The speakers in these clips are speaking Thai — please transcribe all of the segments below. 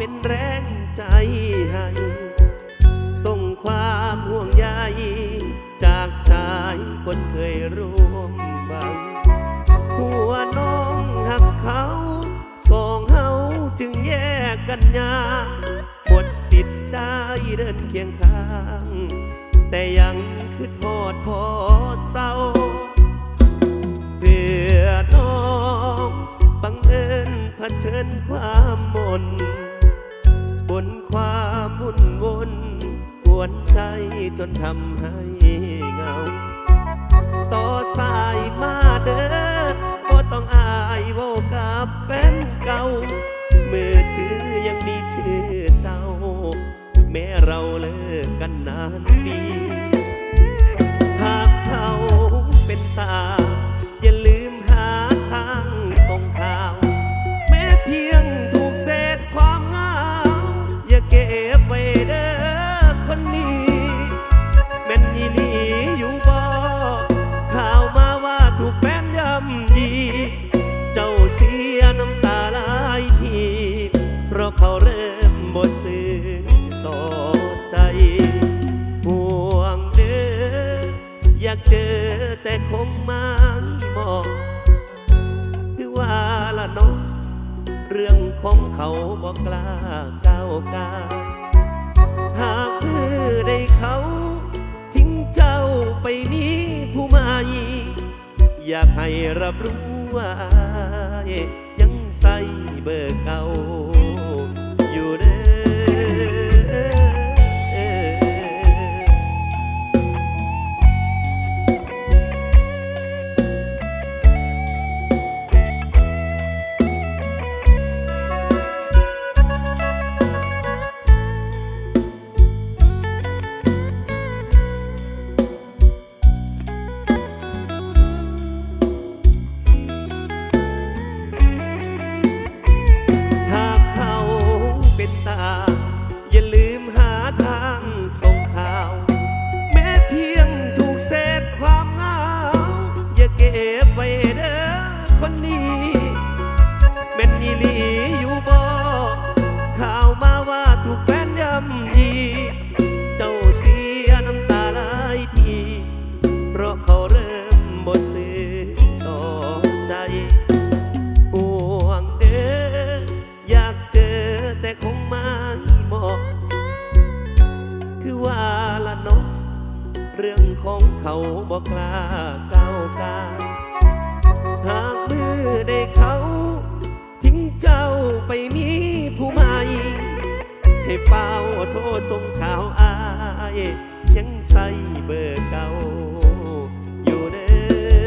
เป็นแรงใจให้ส่งความห่วงใยจากชายคนเคยร่วมบังหัวน้องหักเขาสองเฮาจึงแยกกันยากหมดสิทธิ์ได้เดินเคียงข้างแต่ยังคิดฮอดพอเศร้าเพื่อน้องบังเอิญเผชิญความมนบนความวุ่นวนกวนใจจนทำให้เหงาต่อสายมาเด้อก็ต้องอายโวกับแฟนเก่ามือถือยังมีชื่อเจ้าแม้เราเลิกกันนานปีหากเขาเป็นตาอย่าลืมหาทางส่งข่าวแม้เพียงถูกเศษความเหงาอย่าเก็บไว้เด้อคนนี้แม่นอีหลีอยู่บ่ข่าวมาว่าถูกแฟนย่ำยีเจ้าเสียน้ำตาหลายทีเพราะเขาเริ่มหมดสื่อต่อใจห่วงเด้ออยากเจอแต่คงไม่มองคือว่าละน้องเรื่องของเขาบอกกล้าก้าวกายหากมือได้เขาทิ้งเจ้าไปนี้ผู้ใหม่อยากให้รับรู้ว่ายังใส่เบอร์เก่าอยู่เด้ออย่าลืมหาทางส่งข่าวแม้เพียงถูกเศษความเหงาอย่าเก็บไว้เด้อคนนี้แม่นอีหลีอยู่บ่ข่าวมาว่าถูกแฟนย่ำยีเจ้าเสียน้ำตาหลายทีเพราะเขาเริ่มหมดสื่อต่อใจห่วงเด้ออยากเจอแต่คงไม่บอกคือว่าละน้องเรื่องของเขาบอกกล้าก้าวกายหากมือได้เขาทิ้งเจ้าไปมีผู้ใหม่ให้เฝ้าโทษส่งข่าวอายยังใส่เบอร์เก่าอยู่เด้อ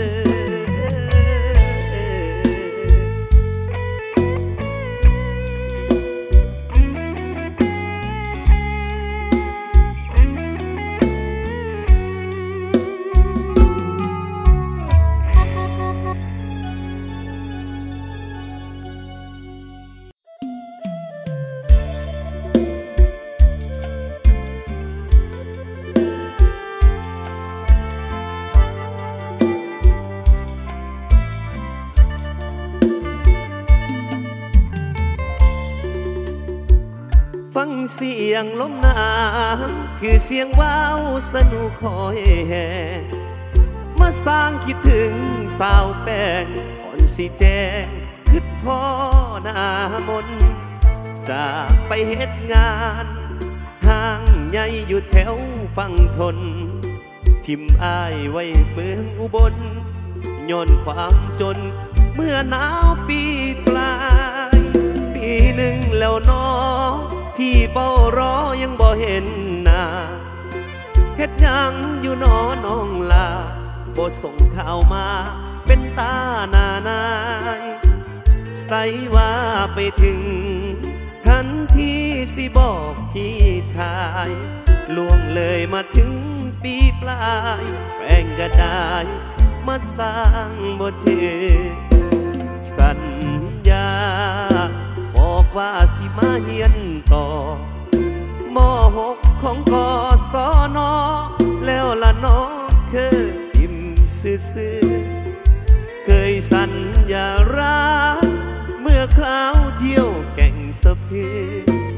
ฟังเสียงลมหนาวคือเสียงว้าวสนุกคอยแห่มาสร้างคิดถึงสาวแป้งอ่อนสีแจงคิดพ่อหน้ามนจากไปเฮ็ดงานห้างใหญ่อยู่แถวฝั่งทนทิมอ้ายไว้เมืองอุบลย้อนความจนเมื่อหนาวปีปลายปีหนึ่งแล้วน้องที่เฝ้ารอยังบ่เห็นหน้าเฮ็ดยังอยู่น้องลาบ่ส่งข่าวมาเป็นตาหน้านายใส่ว่าไปถึงทันทีสิบอกพี่ชายล่วงเลยมาถึงปีปลายแป้งก็ได้มาสร้างบ่ถือสัญญาบอกว่าสิมาเฮียนต่อม.6 ของกศน.แล้วละน้องเคยทิมซื่อเคยสัญญารักเมื่อคราวเที่ยวแก่งสะพือ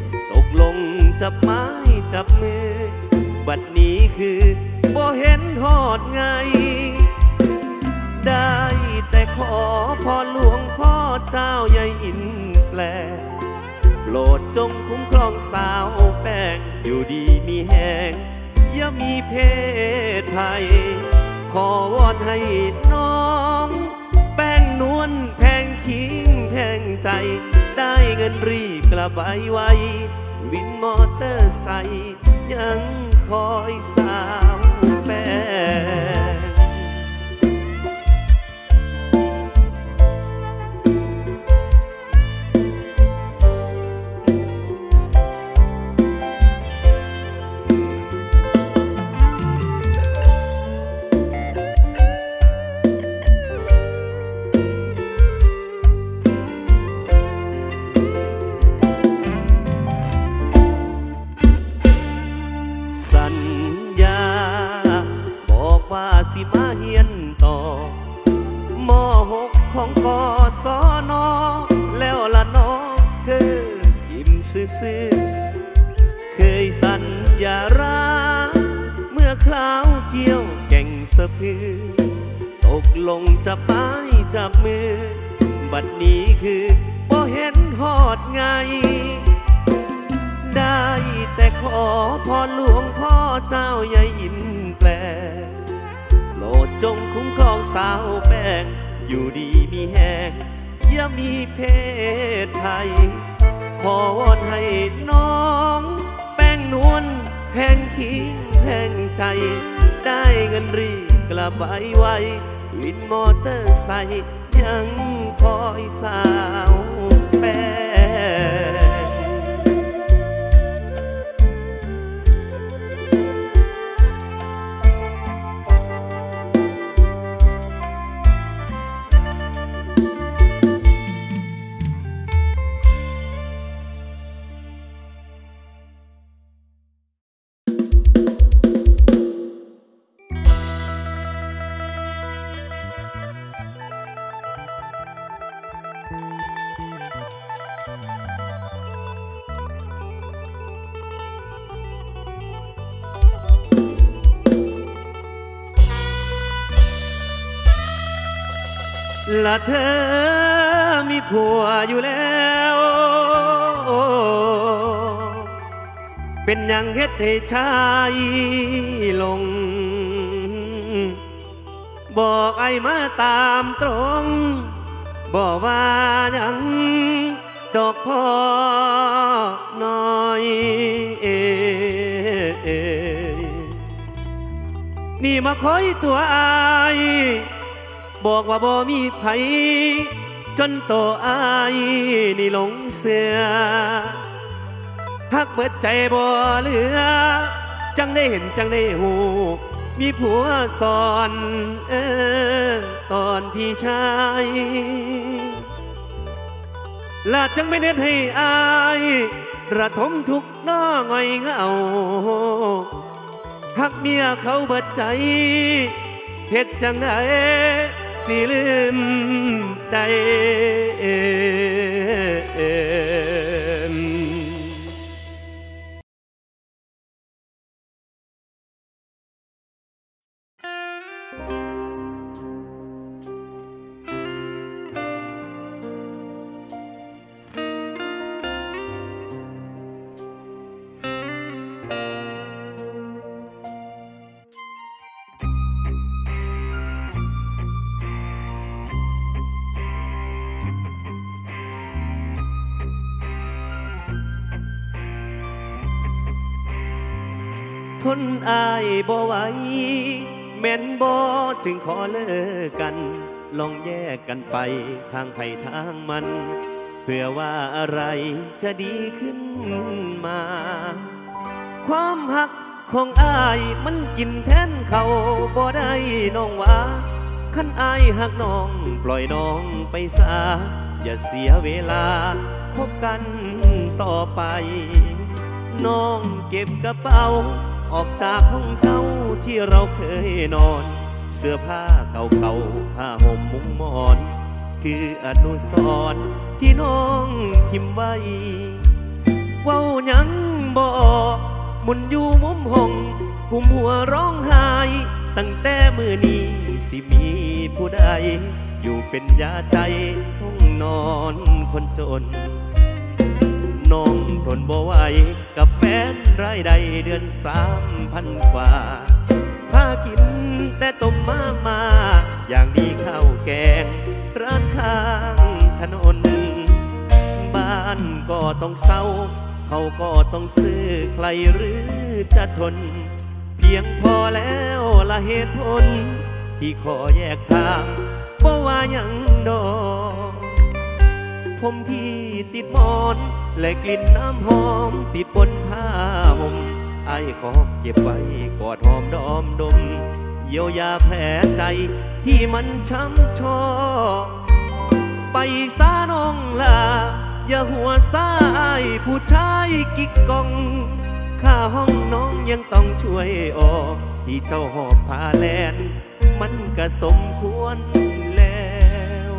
จับไม้จับมือบัดนี้คือบ่เห็นฮอดไงได้แต่ขอพรหลวงพ่อเจ้าใหญ่อินแปลโปรดจงคุ้มครองสาวแป้งอยู่ดีมีแหงอย่ามีเพศภัยขอวอนให้น้องแป้งนวลแพงคิงแพงใจได้เงินรีบกลับไปไววินมอเตอร์ไซค์ยังคอยสาวแป้งสิมาเฮียนต่อม.6 ของกศน.แล้วละน้องคือยิ้มซื่อๆเคยสัญญารักเมื่อคราวเที่ยวแก่งสะพือตกลงจับไม้จับมือบัดนี้คือบ่เห็นฮอดไงได้แต่ขอพรหลวงพ่อเจ้าใหญ่อินแปลโปรดจงคุ้มครองสาวแป้งอยู่ดีมีแหงอย่ามีเพศภัยขอวอนให้น้องแป้งนวลแพงคิงแพงใจได้เงินรีบกลับไปไววินมอเตอร์ไซค์ยังคอยสาวแป้งละเธอมีผัวอยู่แล้วเป็นยังเฮ็ดให้ชายลงบอกไอ้มาตามตรงบอกว่ายังดอกพ่อน้อยนี่มาคอยตัวอายบอกว่าบ่มีไผจนโตอายนี่หลงเสือฮักเบิดใจบ่เหลือจังได้เห็นจังได้หูมีผัวสอนตอนพี่ชายลาจังไม่เน้นให้อายระทมทุกน้อง่อยเหงาฮักเมียเขาเบิดใจเฮ็ดจังได้สิลืมได้ทนอายบ่ไหวแม่นบ่จึงขอเลิกกันลองแยกกันไปทางไผทางมันเพื่อว่าอะไรจะดีขึ้นมาความหักของอายมันกินแทนเขาบ่ได้น้องว่าคันอายหักน้องปล่อยน้องไปซะอย่าเสียเวลาคบกันต่อไปน้องเก็บกระเป๋าออกจากห้องเช่าที่เราเคยนอนเสื้อผ้าเก่าๆผ้าห่มมุ้งหมอนคืออนุสรณ์ที่น้องทิมไว้เว้ายังบ่หมุนอยู่มุมห้องกุมหัวร้องไห้ตั้งแต่มือนี้สิมีผู้ใดอยู่เป็นยาใจห้องนอนคนจนน้องทนบ่ไหวกับแฟนรายได้เดือน3,000 กว่าถ้ากินแต่ต้มมาอย่างดีข้าวแกงร้านข้างถนนบ้านก็ต้องเศร้าเขาก็ต้องซื้อใครหรือจะทนเพียงพอแล้วละเหตุผลที่ขอแยกทางเพราะว่ายังดอกผมที่ติดหมอนและกลิ่นน้ำหอมติดบนผ้าห่มไอ้ขอเก็บไว้กอดหอมดอมดมเยียวยาแผลใจที่มันช้ำชอกไปซาน้องลาอย่าหัวซ้ายผู้ชายกิ๊กกองค่าห้องน้องยังต้องช่วยออกที่เจ้าหอบพาแลนมันก็สมควรแล้ว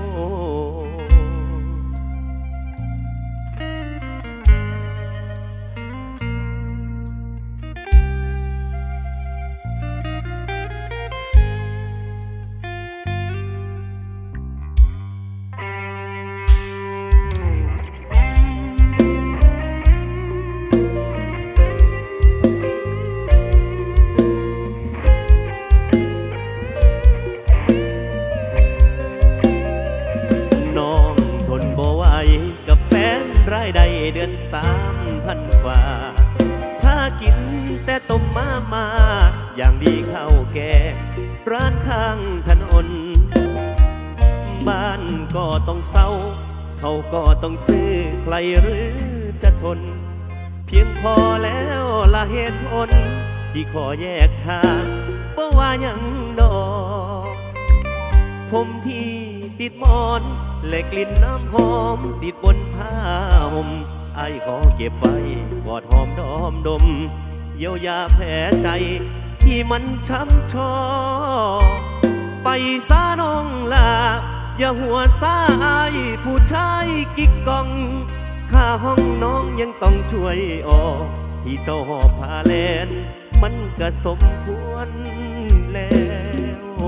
เดือน3,000 กว่าถ้ากินแต่ต้มมาอย่างดีข้าวแกงร้านข้างถนนบ้านก็ต้องเศร้าเขาก็ต้องซื้อใครหรือจะทนเพียงพอแล้วละเหตุผลที่ขอแยกทางเพราะว่ายังดอกผมที่ติดหมอนและกลิ่นน้ำหอมติดบนผ้าห่มไอ้ขอเก็บไว้กอดหอมดอมดมเยียวยาแผลใจที่มันช้ำชอกไปซาน้องลาอย่าหัวซ้ายผู้ชายกิ๊กกองค่าห้องน้องยังต้องช่วยออกที่เจ้าหอบพาแลนมันก็สมควรแล้ว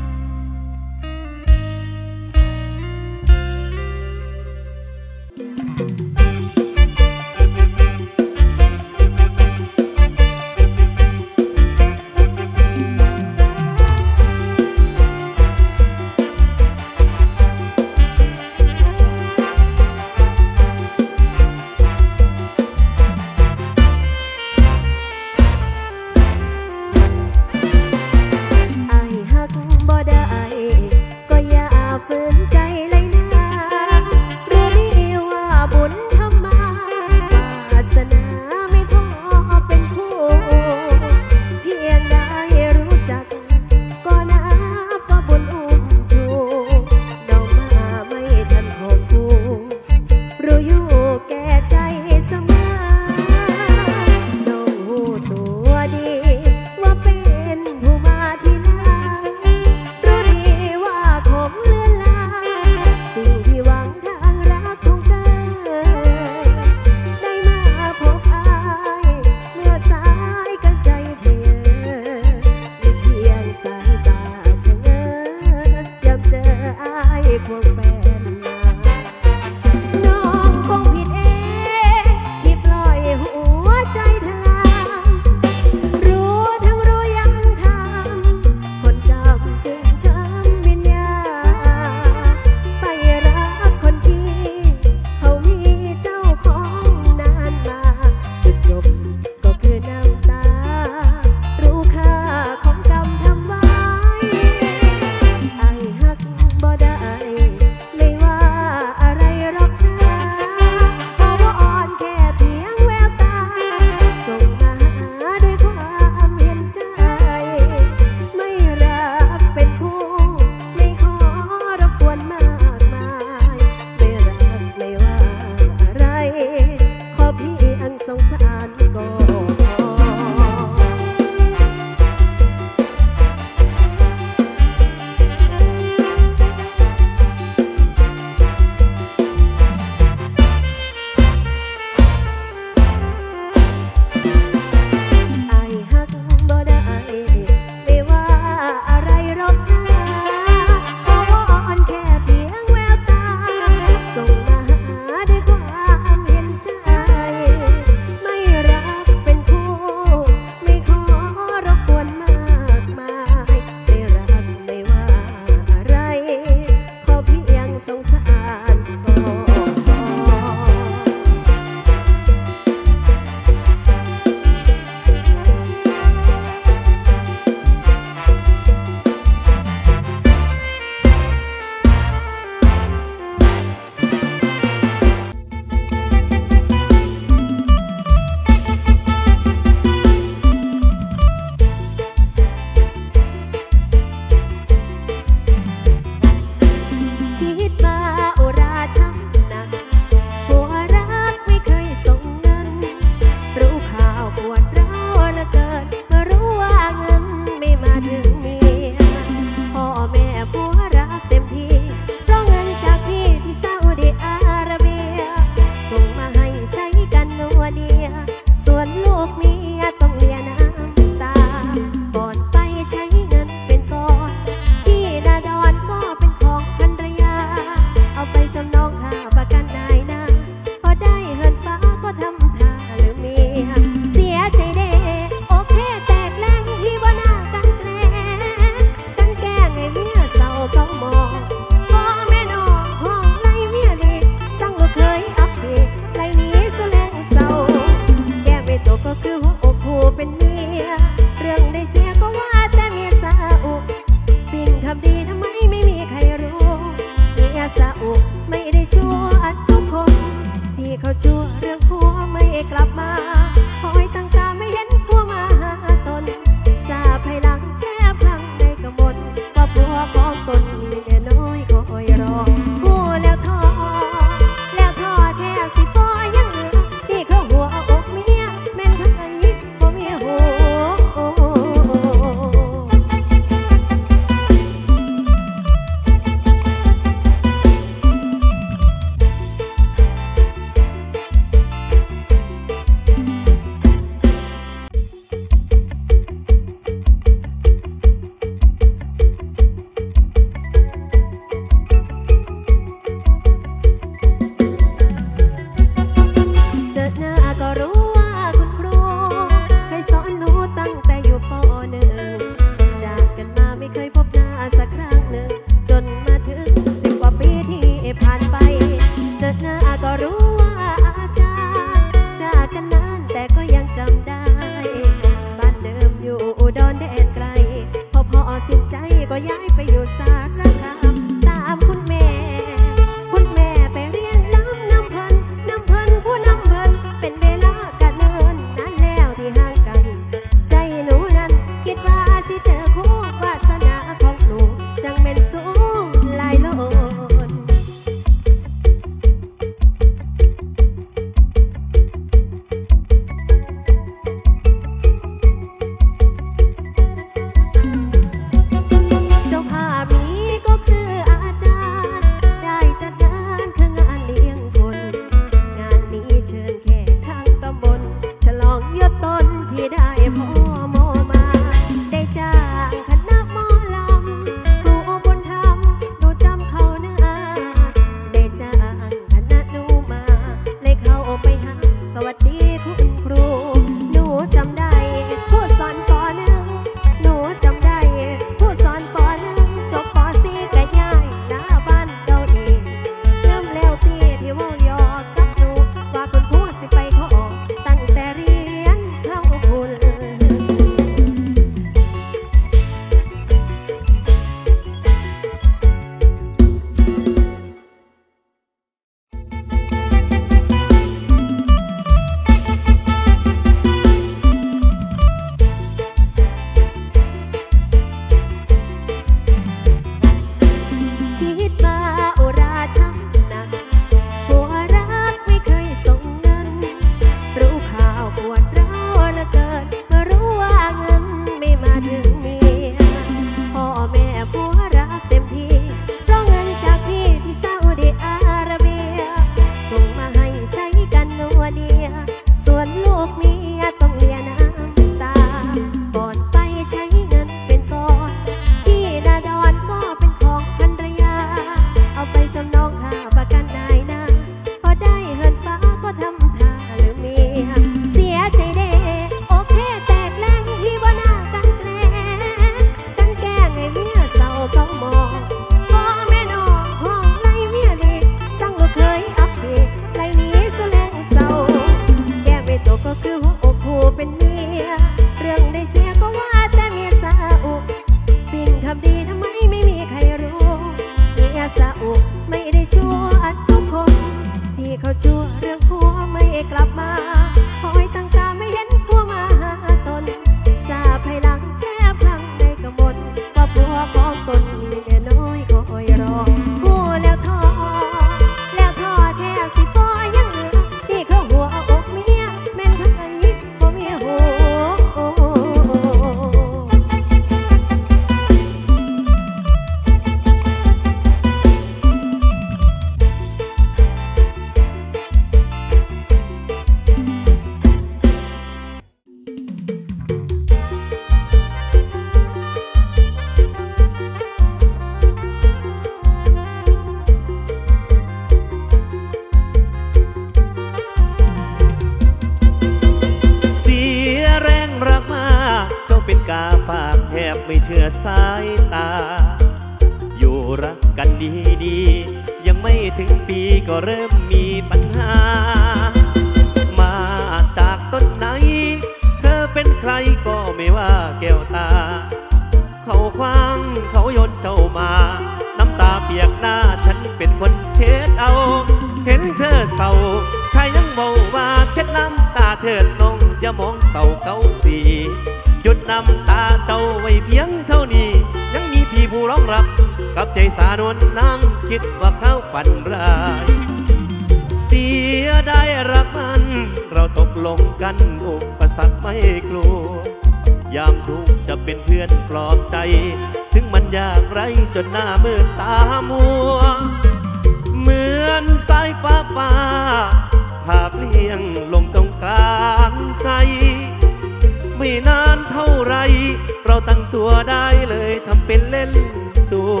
เป็นกาฝากแทบไม่เชื่อสายตาอยู่รักกันดีๆยังไม่ถึงปีก็เริ่มมีปัญหามาจากต้นไหนเธอเป็นใครก็ไม่ว่าแก้วตาเขาคว้างเขาโยนเจ้ามาน้ำตาเปียกหน้าฉันเป็นคนเช็ดเอาเห็นเธอเศร้าชายยังเบาว่าเช็ดน้ำตาเถิดน้องอย่ามองเศร้าเก้าสีหยุดน้ำตาเจ้าไว้เพียงเท่านี้ยังมีพี่ผู้ร้องรับกับใจสานวลนั่งคิดว่าเขาฝันร้ายเสียได้รักมันเราตกลงกันอุปสรรคไม่กลัวยามทุกข์จะเป็นเพื่อนปลอบใจถึงมันยากไรจนหน้ามืดตามัวเหมือนสายฟ้าภาพเลี้ยงลงตรงกลางใจไม่นานเท่าไรเราตั้งตัวได้เลยทำเป็นเล่นตัว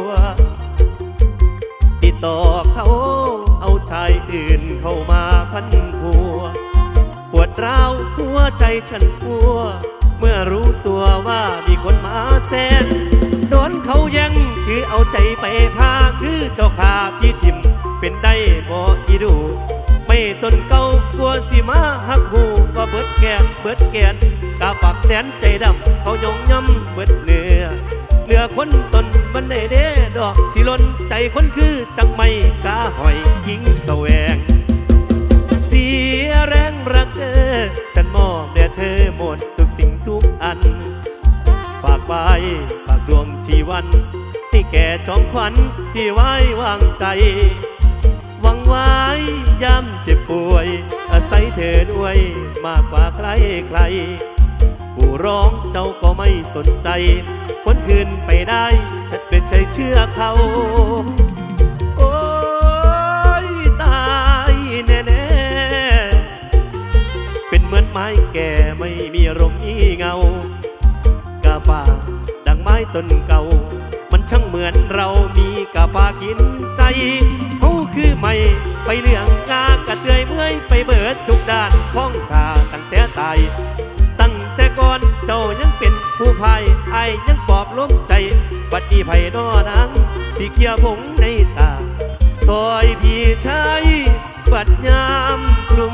ติดต่อเขาเอาชายอื่นเข้ามาพันผัวปวดร้าวหัวใจฉันพัวเมื่อรู้ตัวว่ามีคนมาแสนโดนเขาแย่งคือเอาใจไปพาคือเจ้าขาพี่ทิมเป็นได้บ่อีดูไม่ต้นเก่ากลัวสิมาหักหูว่าเบิดแกนกาปากแสนใจดำเขายงย่ำเบิดเหลือคนตนบันไดเด้ดอกสิล้นใจคนคือจังไม่กาหอยยิงแสวงเสียแรงรักฉันมอบแด่เธอหมดทุกสิ่งทุกอันฝากไว้ฝากดวงชีวันที่แก่จอมขวัญที่ไว้วางใจหวังไว้ย้ำเจ็บป่วยอาศัยเธอด้วยมากกว่าใครผู้ร้องเจ้าก็ไม่สนใจคนคืนไปได้ฉันเป็นใจเชื่อเขาโอ้ยตายแน่ๆเป็นเหมือนไม้แก่ไม่มีลมมีเงากาฝากดังไม้ต้นเก่ามันช่างเหมือนเรามีกาฝากกินใจเขาคือไม่ไปเรื่องงากระเทยเมื่อยไปเบิดทุกด้านข้องขาตั้งแต่ตายตั้งแต่ก่อนเจ้ายังเป็นผู้พายไอ้ยังปลอบล้มใจบัดนี้ไผ่นอนังสีเขียวผงในตาซอยพี่ชายบัดยามกลุ่ม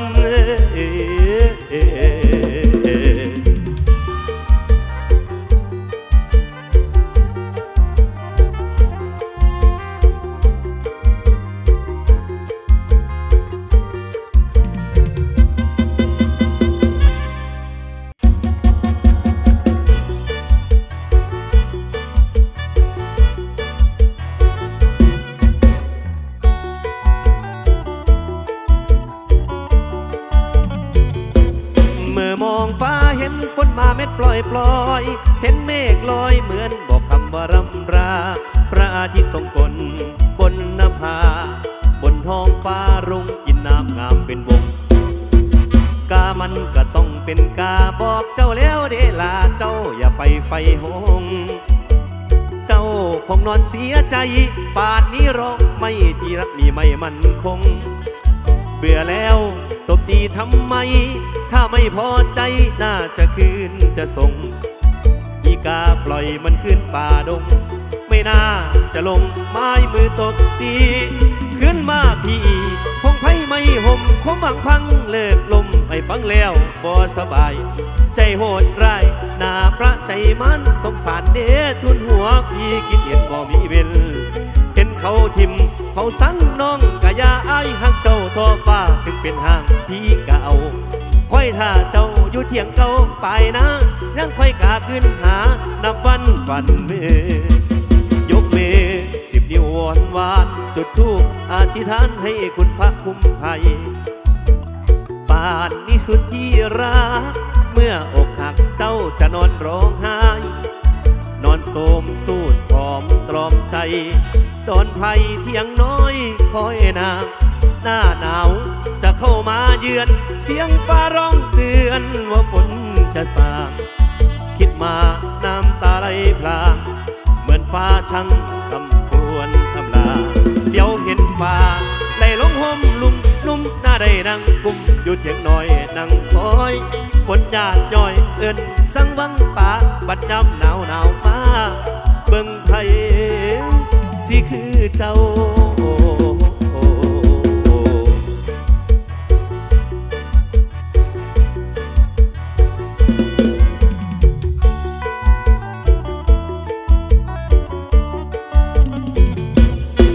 ฝนมาเม็ดปล่อยเห็นเมฆลอยเหมือนบอกคำว่ารำราพระอาทิตย์ทรงกลบนนภาบนท้องฟ้ารุ่งกินน้ำงามเป็นวงกามันก็ต้องเป็นกาบอกเจ้าแล้วเดลาเจ้าอย่าไปไฟหงเจ้าคงนอนเสียใจป่านนี้ร้องไม่ที่รักนี่ไม่มั่นคงเบื่อแล้วตบตีทำไมถ้าไม่พอใจน่าจะคืนจะส่งอีกาปล่อยมันขึ้นป่าดงไม่น่าจะลงไม้มือตบตีขึ้นมาพี่คงไพ่ไม่ห่มคงบังพังเลิกลมไม่ฟังแล้วบ่สบายใจโหดร้ายหน้าพระใจมันสงสารเด้ทุนหัวพี่กินเห็นบ่มีเวลเห็นเขาทิมเขาสั่งน้องกะยาไอ้หักเจ้าทอฟ้าถึงเป็นห่างพี่กะเอาค่อยถ้าเจ้าอยู่เถียงเก่าไปนะยังค่อยกาขึ้นหานับวันฝันเมยกเม10 นิ้วหวานจุดธูปอธิษฐานให้คุณพระคุ้มภัยป่านนี้สุดที่รักเมื่ออกหักเจ้าจะนอนร้องไห้นอนโสมสูดหอมตรอมใจดอนไผ่เที่ยงน้อยคอยนาหน้าหนาวจะเข้ามาเยือนเสียงฟ้าร้องเตือนว่าฝนจะสาดคิดมาน้ำตาไหลพลางเหมือนฟ้าช่างคำควรคำลาเดี๋ยวเห็นฟ้าไหลลงห่มลุ่มหน้าใดได้นั่งกุมอยู่เถียงหน่อยนั่งคอยคนญาติย่อยเอิ้นสังวังป่าบัดยำหนาวมาเบิ่งไผสิคือเจ้า